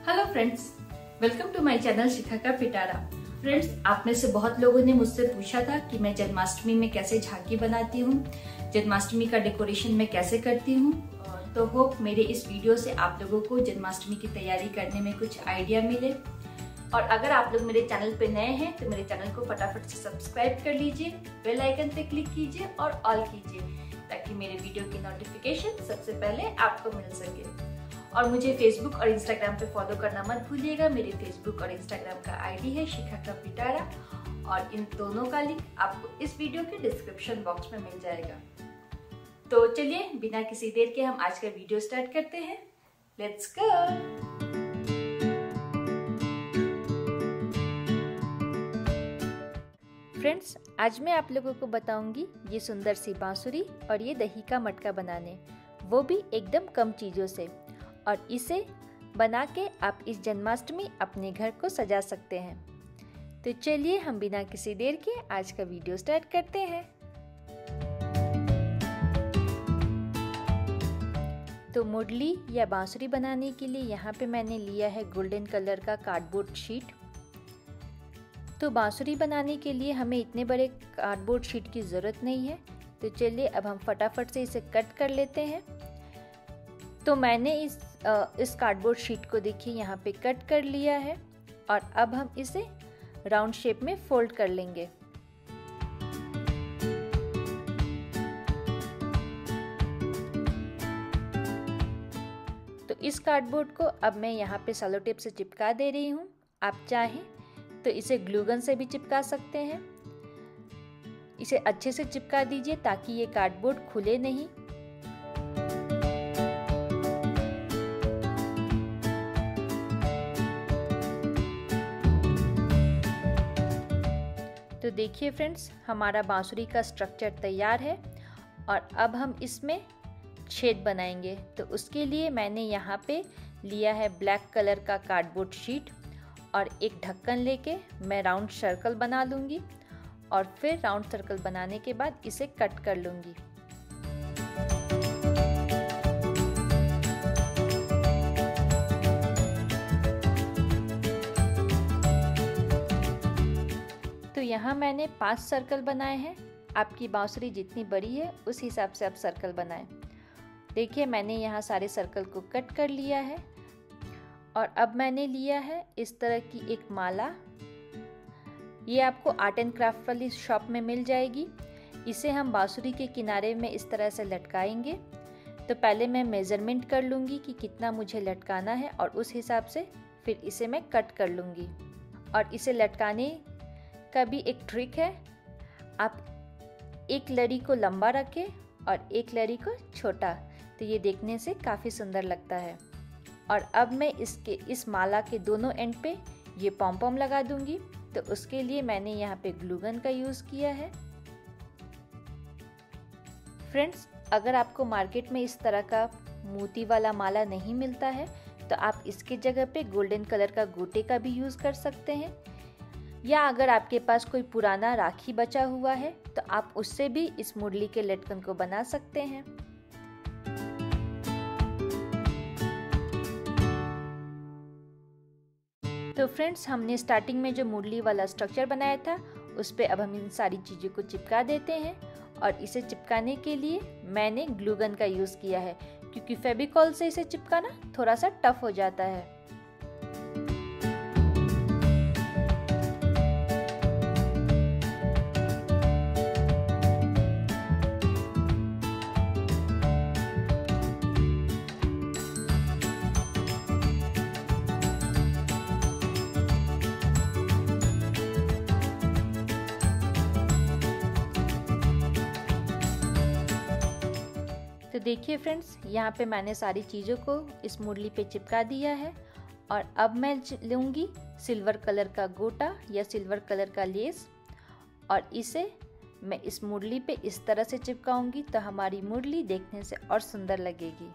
Hello friends, welcome to my channel Shikha का पिटारा। Friends, आप में से बहुत लोगों ने मुझसे पूछा था कि मैं जन्माष्टमी में कैसे झांकी बनाती हूँ, जन्माष्टमी का डेकोरेशन मैं कैसे करती हूँ। तो होप मेरे इस वीडियो से आप लोगों को जन्माष्टमी की तैयारी करने में कुछ आइडिया मिले। और अगर आप लोग मेरे चैनल पे नए हैं तो मेरे चैनल को फटाफट से सब्सक्राइब कर लीजिए, बेल आइकन पे क्लिक कीजिए और ऑल कीजिए ताकि मेरे वीडियो की नोटिफिकेशन सबसे पहले आपको मिल सके। और मुझे फेसबुक और इंस्टाग्राम पे फॉलो करना मत भूलिएगा। मेरे फेसबुक और इंस्टाग्राम का आईडी है शिखा का पिटारा और इन दोनों का लिंक आपको इस वीडियो के डिस्क्रिप्शन बॉक्स में मिल जाएगा। तो चलिए बिना किसी देर के हम आज का वीडियो स्टार्ट करते हैं। Let's go. फ्रेंड्स, आज मैं आप लोगों को बताऊंगी ये सुंदर सी बांसुरी और ये दही का मटका बनाने, वो भी एकदम कम चीज़ों से। और इसे बना के आप इस जन्माष्टमी अपने घर को सजा सकते हैं। तो चलिए हम बिना किसी देर के आज का वीडियो स्टार्ट करते हैं। तो मुरली या बांसुरी बनाने के लिए यहाँ पे मैंने लिया है गोल्डन कलर का कार्डबोर्ड शीट। तो बांसुरी बनाने के लिए हमें इतने बड़े कार्डबोर्ड शीट की ज़रूरत नहीं है। तो चलिए अब हम फटाफट से इसे कट कर लेते हैं। तो मैंने इस कार्डबोर्ड शीट को देखिए यहाँ पे कट कर लिया है और अब हम इसे राउंड शेप में फोल्ड कर लेंगे। तो इस कार्डबोर्ड को अब मैं यहाँ पे सेलो टेप से चिपका दे रही हूँ। आप चाहें तो इसे ग्लू गन से भी चिपका सकते हैं। इसे अच्छे से चिपका दीजिए ताकि ये कार्डबोर्ड खुले नहीं। तो देखिए फ्रेंड्स, हमारा बांसुरी का स्ट्रक्चर तैयार है और अब हम इसमें छेद बनाएंगे। तो उसके लिए मैंने यहाँ पे लिया है ब्लैक कलर का कार्डबोर्ड शीट और एक ढक्कन लेके मैं राउंड सर्कल बना लूँगी और फिर राउंड सर्कल बनाने के बाद इसे कट कर लूँगी। तो यहाँ मैंने 5 सर्कल बनाए हैं। आपकी बांसुरी जितनी बड़ी है उस हिसाब से आप सर्कल बनाएं। देखिए मैंने यहाँ सारे सर्कल को कट कर लिया है और अब मैंने लिया है इस तरह की एक माला। ये आपको आर्ट एंड क्राफ्ट वाली शॉप में मिल जाएगी। इसे हम बांसुरी के किनारे में इस तरह से लटकाएंगे। तो पहले मैं मेज़रमेंट कर लूँगी कि कितना मुझे लटकाना है और उस हिसाब से फिर इसे मैं कट कर लूँगी। और इसे लटकाने का भी एक ट्रिक है। आप एक लड़ी को लंबा रखें और एक लड़ी को छोटा, तो ये देखने से काफ़ी सुंदर लगता है। और अब मैं इस माला के दोनों एंड पे ये पॉम पॉम लगा दूंगी। तो उसके लिए मैंने यहाँ पे ग्लू गन का यूज़ किया है। फ्रेंड्स, अगर आपको मार्केट में इस तरह का मोती वाला माला नहीं मिलता है तो आप इसके जगह पे गोल्डन कलर का गोटे का भी यूज़ कर सकते हैं। या अगर आपके पास कोई पुराना राखी बचा हुआ है तो आप उससे भी इस मुरली के लटकन को बना सकते हैं। तो फ्रेंड्स, हमने स्टार्टिंग में जो मुरली वाला स्ट्रक्चर बनाया था उस पे अब हम इन सारी चीज़ों को चिपका देते हैं। और इसे चिपकाने के लिए मैंने ग्लू गन का यूज़ किया है क्योंकि फेविकॉल से इसे चिपकाना थोड़ा सा टफ हो जाता है। तो देखिए फ्रेंड्स, यहाँ पे मैंने सारी चीज़ों को इस मुरली पे चिपका दिया है। और अब मैं लूँगी सिल्वर कलर का गोटा या सिल्वर कलर का लेस और इसे मैं इस मुरली पे इस तरह से चिपकाऊंगी तो हमारी मुरली देखने से और सुंदर लगेगी।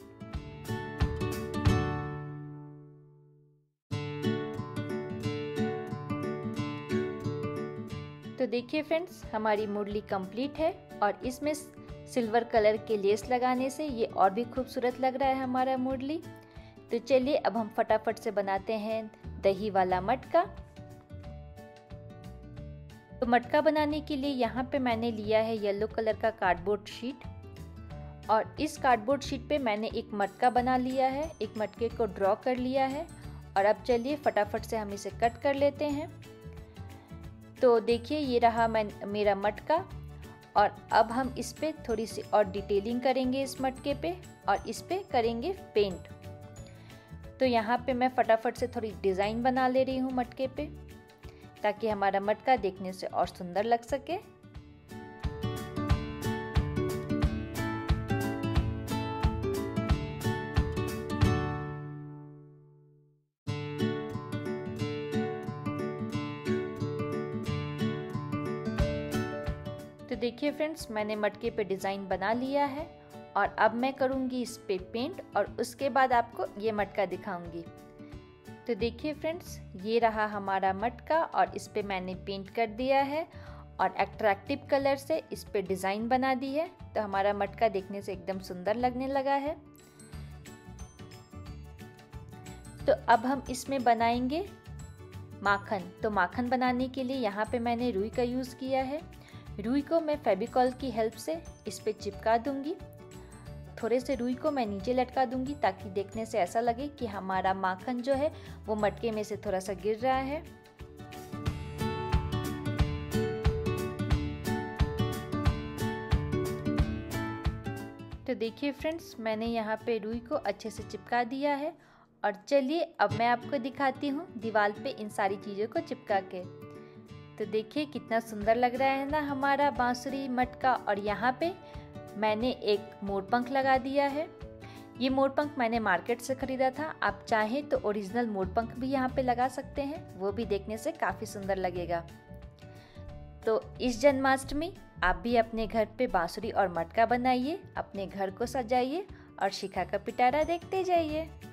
तो देखिए फ्रेंड्स, हमारी मुरली कंप्लीट है और इसमें सिल्वर कलर के लेस लगाने से ये और भी खूबसूरत लग रहा है हमारा मुरली। तो चलिए अब हम फटाफट से बनाते हैं दही वाला मटका। तो मटका बनाने के लिए यहाँ पे मैंने लिया है येलो कलर का कार्डबोर्ड शीट, और इस कार्डबोर्ड शीट पे मैंने एक मटका बना लिया है, एक मटके को ड्रॉ कर लिया है। और अब चलिए फटाफट से हम इसे कट कर लेते हैं। तो देखिए ये रहा मेरा मटका, और अब हम इस पे थोड़ी सी और डिटेलिंग करेंगे इस मटके पे, और इस पे करेंगे पेंट। तो यहाँ पे मैं फटाफट से थोड़ी डिज़ाइन बना ले रही हूँ मटके पे, ताकि हमारा मटका देखने से और सुंदर लग सके। तो देखिए फ्रेंड्स, मैंने मटके पे डिज़ाइन बना लिया है, और अब मैं करूँगी इस पे पेंट, और उसके बाद आपको ये मटका दिखाऊंगी। तो देखिए फ्रेंड्स, ये रहा हमारा मटका, और इस पे मैंने पेंट कर दिया है और अट्रैक्टिव कलर से इस पे डिज़ाइन बना दी है। तो हमारा मटका देखने से एकदम सुंदर लगने लगा है। तो अब हम इसमें बनाएंगे माखन। तो माखन बनाने के लिए यहाँ पे मैंने रुई का यूज़ किया है। रुई को मैं फेविकॉल की हेल्प से इस पे चिपका दूंगी। थोड़े से रुई को मैं नीचे लटका दूंगी, ताकि देखने से ऐसा लगे कि हमारा माखन जो है वो मटके में से थोड़ा सा गिर रहा है। तो देखिए फ्रेंड्स, मैंने यहाँ पे रुई को अच्छे से चिपका दिया है, और चलिए अब मैं आपको दिखाती हूँ दीवार पे इन सारी चीज़ों को चिपका के। तो देखिए कितना सुंदर लग रहा है ना हमारा बांसुरी मटका। और यहाँ पे मैंने एक मोरपंख लगा दिया है। ये मोरपंख मैंने मार्केट से ख़रीदा था। आप चाहें तो ओरिजिनल मोरपंख भी यहाँ पे लगा सकते हैं, वो भी देखने से काफ़ी सुंदर लगेगा। तो इस जन्माष्टमी आप भी अपने घर पे बांसुरी और मटका बनाइए, अपने घर को सजाइए और शिखा का पिटारा देखते जाइए।